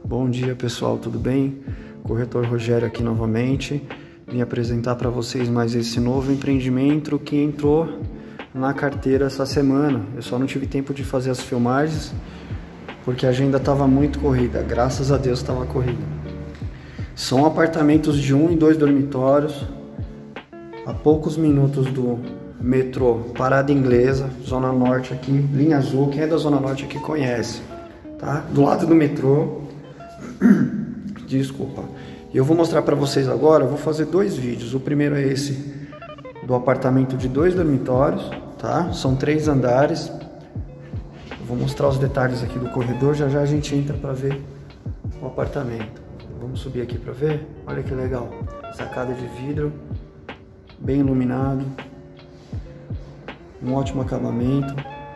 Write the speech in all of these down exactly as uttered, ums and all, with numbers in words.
Bom dia pessoal, tudo bem? Corretor Rogério aqui novamente. Vim apresentar para vocês mais esse novo empreendimento que entrou na carteira essa semana. Eu só não tive tempo de fazer as filmagens porque a agenda estava muito corrida, graças a Deus estava corrida. São apartamentos de um e dois dormitórios, a poucos minutos do metrô Parada Inglesa, Zona Norte aqui, linha azul. Quem é da Zona Norte aqui conhece, tá? Do lado do metrô. Desculpa. Eu vou mostrar para vocês agora, eu vou fazer dois vídeos. O primeiro é esse do apartamento de dois dormitórios, tá? São três andares. Eu vou mostrar os detalhes aqui do corredor, já já a gente entra para ver o apartamento. Vamos subir aqui para ver? Olha que legal. Sacada de vidro, bem iluminado. Um ótimo acabamento.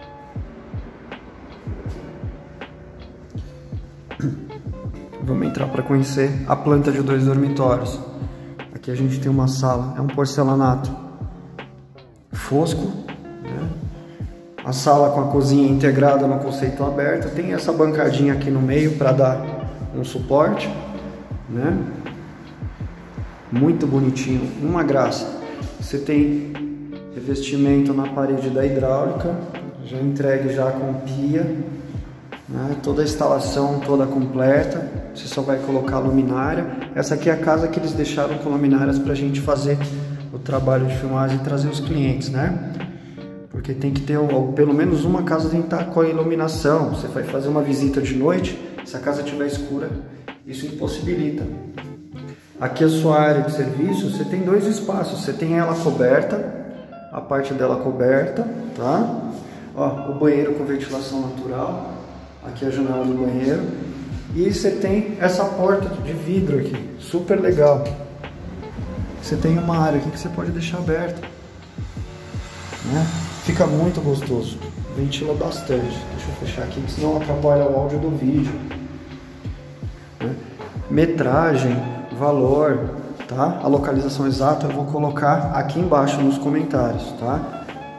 Vamos entrar para conhecer a planta de dois dormitórios. Aqui a gente tem uma sala, é um porcelanato fosco, né? A sala com a cozinha integrada no conceito aberto. Tem essa bancadinha aqui no meio para dar um suporte, né? Muito bonitinho, uma graça. Você tem revestimento na parede da hidráulica, já entregue já com pia, né? Toda a instalação toda completa. Você só vai colocar a luminária. Essa aqui é a casa que eles deixaram com luminárias para a gente fazer o trabalho de filmagem e trazer os clientes, né? Porque tem que ter pelo menos uma casa tem que estar com a iluminação. Você vai fazer uma visita de noite, se a casa estiver escura, isso impossibilita. Aqui a sua área de serviço, você tem dois espaços. Você tem ela coberta, a parte dela coberta, tá? Ó, o banheiro com ventilação natural. Aqui a janela do banheiro. E você tem essa porta de vidro aqui, super legal. Você tem uma área aqui que você pode deixar aberta, né? Fica muito gostoso, ventila bastante. Deixa eu fechar aqui, senão atrapalha o áudio do vídeo, né? Metragem, valor, tá? A localização exata eu vou colocar aqui embaixo nos comentários, tá?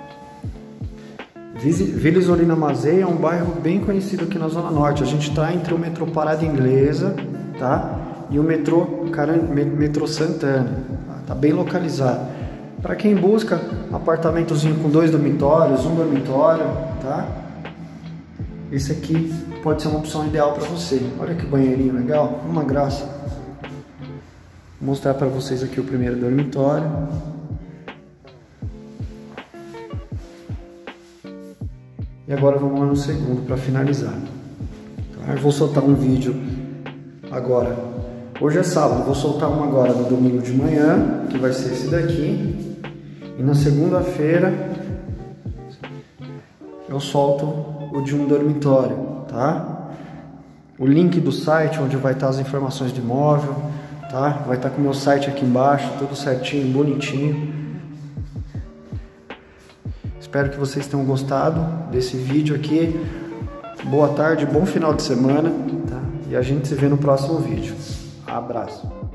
Vila Isolina Mazei é um bairro bem conhecido aqui na Zona Norte. A gente está entre o metrô Parada Inglesa, tá? E o metrô, metrô Santana. Tá bem localizado. Para quem busca apartamentozinho com dois dormitórios, um dormitório, tá? Esse aqui pode ser uma opção ideal para você. Olha que banheirinho legal, uma graça. Vou mostrar para vocês aqui o primeiro dormitório. E agora vamos lá no segundo para finalizar. Tá? Eu vou soltar um vídeo agora. Hoje é sábado, vou soltar um agora no domingo de manhã, que vai ser esse daqui. E na segunda-feira eu solto o de um dormitório, tá? O link do site onde vai estar as informações do imóvel, tá? Vai estar com o meu site aqui embaixo, tudo certinho, bonitinho. Espero que vocês tenham gostado desse vídeo aqui. Boa tarde, bom final de semana, tá? E a gente se vê no próximo vídeo. Abraço!